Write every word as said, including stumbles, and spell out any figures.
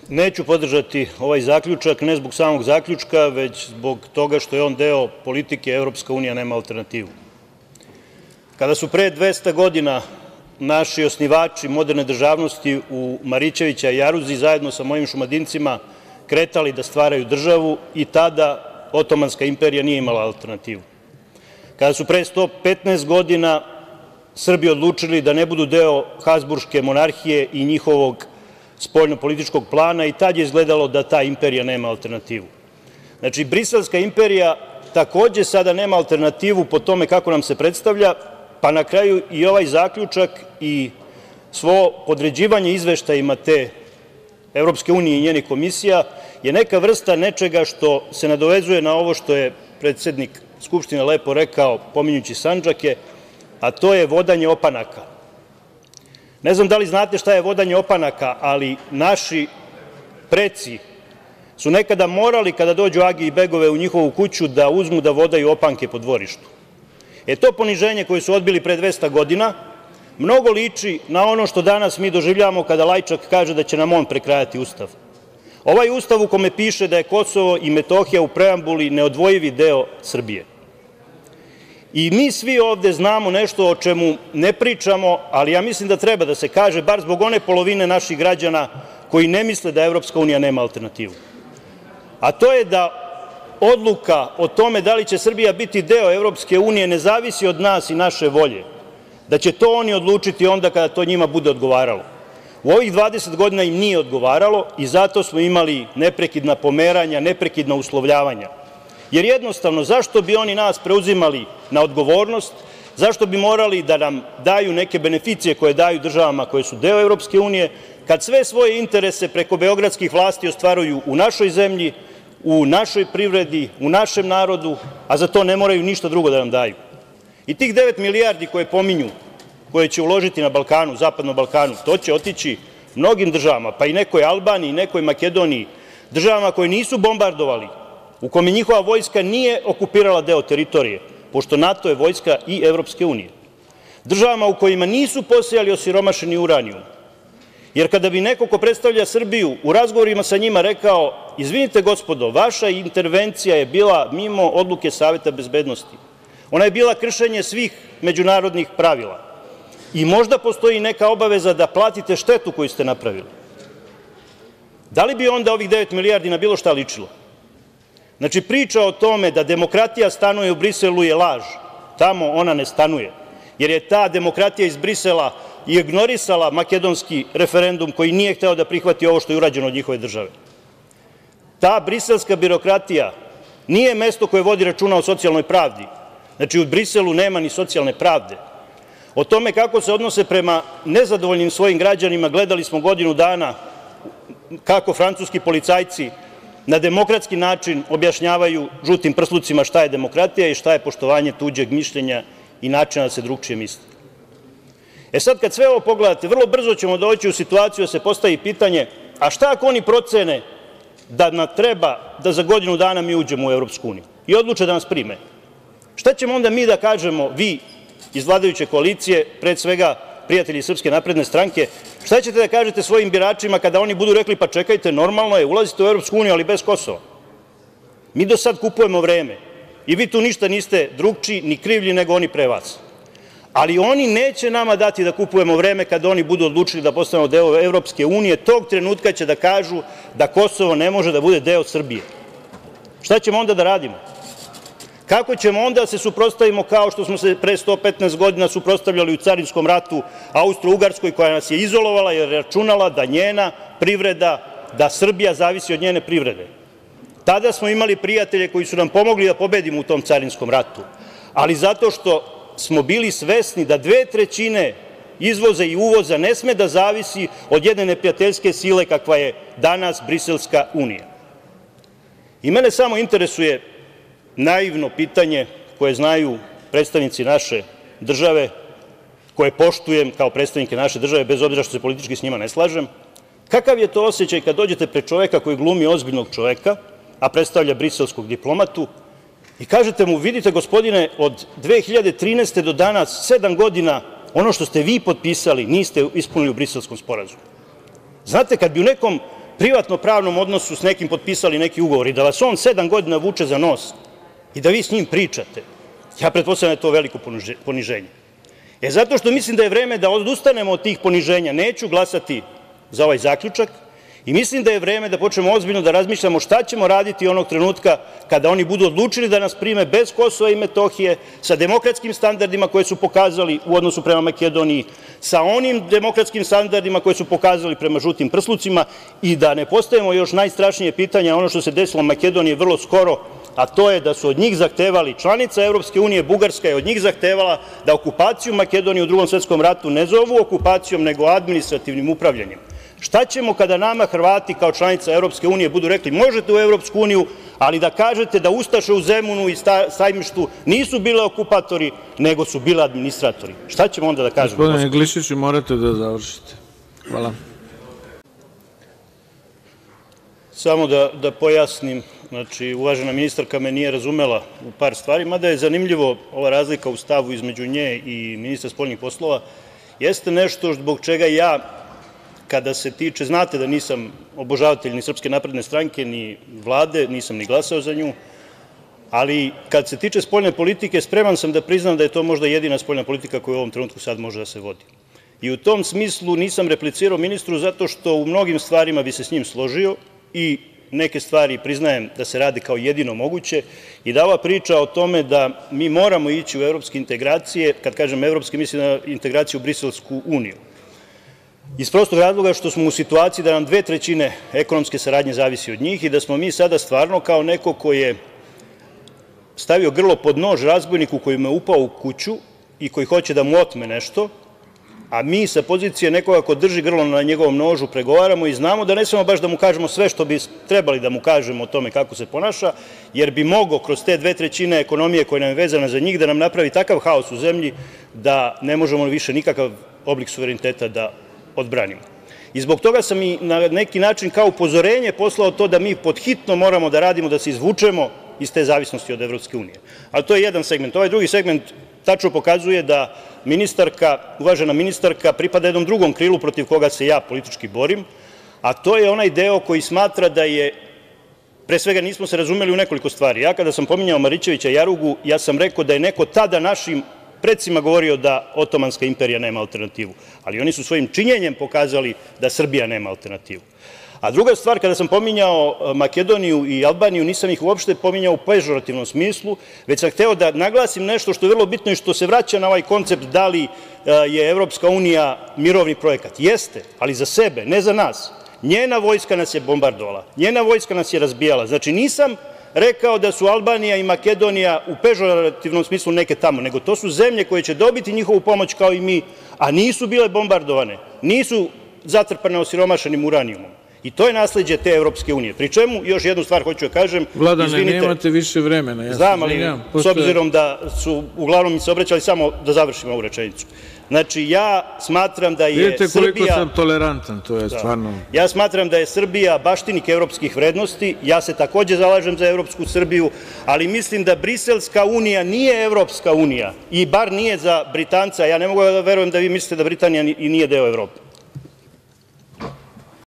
Neću podržati ovaj zaključak, ne zbog samog zaključka, već zbog toga što je on deo politike Evropska unija nema alternativu. Kada su pre dvesta godina naši osnivači moderne državnosti u Marićevića jaruzi zajedno sa mojim Šumadincima kretali da stvaraju državu i tada Otomanska imperija nije imala alternativu. Kada su pre sto petnaest godina Srbi odlučili da ne budu deo Habzburške monarhije i njihovog spoljnopolitičkog plana, i tad je izgledalo da ta imperija nema alternativu. Znači, Briselska imperija takođe sada nema alternativu po tome kako nam se predstavlja, pa na kraju i ovaj zaključak i svo podređivanje izveštajima te Evropske unije i njenih komisija je neka vrsta nečega što se nadovezuje na ovo što je predsednik Skupštine lepo rekao pominjući Sandžake, a to je vodanje opanaka. Ne znam da li znate šta je vodanje opanaka, ali naši preci su nekada morali kada dođu age i begove u njihovu kuću da uzmu da vodaju opanke po dvorištu. E to poniženje koje su odbili pre dvesta godina mnogo liči na ono što danas mi doživljavamo kada Lajčak kaže da će nam on prekrajati Ustav. Ovaj Ustav u kome piše da je Kosovo i Metohija u preambuli neodvojivi deo Srbije. I mi svi ovde znamo nešto o čemu ne pričamo, ali ja mislim da treba da se kaže, bar zbog one polovine naših građana koji ne misle da Evropska unija nema alternativu. A to je da odluka o tome da li će Srbija biti deo Evropske unije ne zavisi od nas i naše volje, da će to oni odlučiti onda kada to njima bude odgovaralo. U ovih dvadeset godina im nije odgovaralo i zato smo imali neprekidna pomeranja, neprekidna uslovljavanja. Jer jednostavno, zašto bi oni nas preuzimali na odgovornost, zašto bi morali da nam daju neke beneficije koje daju državama koje su deo Evropske unije, kad sve svoje interese preko beogradskih vlasti ostvaruju u našoj zemlji, u našoj privredi, u našem narodu, a za to ne moraju ništa drugo da nam daju. I tih devet milijardi koje pominju, koje će uložiti na Balkanu, zapadnom Balkanu, to će otići mnogim državama, pa i nekoj Albaniji, nekoj Makedoniji, državama koje nisu bombardovali, u kome njihova vojska nije okupirala deo teritorije, pošto NATO je vojska i Evropske unije. Državama u kojima nisu posejali osiromašeni uranijum. Jer kada bi neko ko predstavlja Srbiju u razgovorima sa njima rekao – izvinite gospodo, vaša intervencija je bila mimo odluke Saveta bezbednosti, ona je bila kršenje svih međunarodnih pravila i možda postoji neka obaveza da platite štetu koju ste napravili. Da li bi onda ovih devet milijardi na bilo šta ličilo? Znači, priča o tome da demokratija stanuje u Briselu je laž. Tamo ona ne stanuje, jer je ta demokratija iz Brisela ignorisala makedonski referendum koji nije hteo da prihvati ovo što je urađeno od njihove države. Ta briselska birokratija nije mesto koje vodi računa o socijalnoj pravdi. Znači, u Briselu nema ni socijalne pravde. O tome kako se odnose prema nezadovoljnim svojim građanima gledali smo godinu dana kako francuski policajci na demokratski način objašnjavaju žutim prslucima šta je demokratija i šta je poštovanje tuđeg mišljenja i načina da se drukčije misli. E sad, kad sve ovo pogledate, vrlo brzo ćemo doći u situaciju da se postavi pitanje – a šta ako oni procene da nam treba da za godinu dana mi uđemo u Evropsku uniju i odluče da nas prime? Šta ćemo onda mi da kažemo, vi iz vladajuće koalicije, pre svega prijatelji Srpske napredne stranke, šta ćete da kažete svojim biračima kada oni budu rekli – pa čekajte, normalno je, ulazite u Evropsku uniju, ali bez Kosova. Mi do sad kupujemo vreme i vi tu ništa niste drukčiji ni krivlji nego oni pre vas. Ali oni neće nama dati da kupujemo vreme kada oni budu odlučili da postanemo deo Evropske unije. Tog trenutka će da kažu da Kosovo ne može da bude deo Srbije. Šta ćemo onda da radimo? Kako ćemo onda da se suprotstavimo kao što smo se pre sto petnaest godina suprotstavljali u carinskom ratu Austro-Ugarskoj, koja nas je izolovala jer je računala da njena privreda, da Srbija zavisi od njene privrede. Tada smo imali prijatelje koji su nam pomogli da pobedimo u tom carinskom ratu, ali zato što smo bili svesni da dve trećine izvoza i uvoza ne sme da zavisi od jedne neprijateljske sile kakva je danas Briselska unija. I mene samo interesuje naivno pitanje koje znaju predstavnici naše države, koje poštujem kao predstavnike naše države, bez obzira što se politički s njima ne slažem, kakav je to osećaj kad dođete pred čoveka koji glumi ozbiljnog čoveka, a predstavlja briselskog diplomatu, i kažete mu – vidite gospodine, od dve hiljade trinaeste. do danas, sedam godina, ono što ste vi potpisali niste ispunili u Briselskom sporazumu. Znate, kad bi u nekom privatno-pravnom odnosu s nekim potpisali neki ugovor i da vas on sedam godina vuče za nos i da vi s njim pričate, ja pretpostavljam da je to veliko poniženje. E, zato što mislim da je vreme da odustanemo od tih poniženja, neću glasati za ovaj zaključak i mislim da je vreme da počnemo ozbiljno da razmišljamo šta ćemo raditi onog trenutka kada oni budu odlučili da nas prime bez Kosova i Metohije, sa demokratskim standardima koje su pokazali u odnosu prema Makedoniji, sa onim demokratskim standardima koje su pokazali prema žutim prslucima i da ne postavimo još najstrašnije pitanje, ono što se desilo u Makedoniji vrlo skoro, a to je da su od njih zahtevali, članica Evropske unije, Bugarska je od njih zahtevala da okupaciju Makedonije u Drugom svetskom ratu ne zovu okupacijom, nego administrativnim upravljanjem. Šta ćemo kada nama Hrvati kao članica Evropske unije budu rekli možete u Evropsku uniju, ali da kažete da ustaše u Zemunu i Sajmištu nisu bile okupatori, nego su bile administratori? Šta ćemo onda da kažemo? Gospodine Glišiću, morate da završite. Hvala. Samo da, da pojasnim, znači uvažena ministarka me nije razumela u par stvari, mada je zanimljivo ova razlika u stavu između nje i ministra spoljnih poslova, jeste nešto zbog čega ja, kada se tiče, znate da nisam obožavatelj ni Srpske napredne stranke, ni Vlade, nisam ni glasao za nju, ali kad se tiče spoljne politike, spreman sam da priznam da je to možda jedina spoljna politika koja u ovom trenutku sad može da se vodi. I u tom smislu nisam replicirao ministru zato što u mnogim stvarima bi se s njim složio i neke stvari priznajem da se rade kao jedino moguće i da ova priča o tome da mi moramo ići u evropske integracije, kad kažem evropske, mislim na integraciju u Briselsku uniju, iz prostog razloga što smo u situaciji da nam dve trećine ekonomske saradnje zavisi od njih i da smo mi sada stvarno kao neko ko je stavio grlo pod nož razbojniku koji mu je upao u kuću i koji hoće da mu otme nešto, a mi sa pozicije nekoga ko drži grlo na njegovom nožu pregovaramo i znamo da ne smemo baš da mu kažemo sve što bi trebali da mu kažemo o tome kako se ponaša, jer bi mogao kroz te dve trećine ekonomije koja nam je vezana za njih da nam napravi takav haos u zemlji da ne možemo više nikakav oblik suvereniteta da odbranimo. I zbog toga sam i na neki način kao upozorenje poslao to da mi pod hitno moramo da radimo da se izvučemo iz te zavisnosti od Evropske unije. Ali to je jedan segment. Ovaj drugi segment tačno pokazuje da ministarka, uvažena ministarka pripada jednom drugom krilu protiv koga se ja politički borim, a to je onaj deo koji smatra da je, pre svega nismo se razumeli u nekoliko stvari. Ja kada sam pominjao Marićevića Jarugu, ja sam rekao da je neko tada našim precima govorio da Otomanska imperija nema alternativu, ali oni su svojim činjenjem pokazali da Srbija nema alternativu. A druga stvar, kada sam pominjao Makedoniju i Albaniju, nisam ih uopšte pominjao u pežorativnom smislu, već sam hteo da naglasim nešto što je vrlo bitno i što se vraća na ovaj koncept da li je Evropska unija mirovni projekat. Jeste, ali za sebe, ne za nas. Njena vojska nas je bombardovala, njena vojska nas je razbijala. Znači, nisam rekao da su Albanija i Makedonija u pežorativnom smislu neke tamo, nego to su zemlje koje će dobiti njihovu pomoć kao i mi, a nisu bile bombardovane, nisu zatrpane osiromašenim uranijumom. I to je nasleđe te Evropske unije. Pri čemu, još jednu stvar hoću da kažem, Vladane, nemate više vremena. Ja znam, ali s obzirom da su uglavnom mi se obraćali, samo da završim ovu rečenicu. Znači, ja smatram da je Srbija... Vidite koliko sam tolerantan, to je stvarno... Ja smatram da je Srbija baštinik evropskih vrednosti, ja se takođe zalažem za evropsku Srbiju, ali mislim da Briselska unija nije Evropska unija i bar nije za Britanca. Ja ne mogu da verujem da vi mislite da Britanija i nije deo Evrope.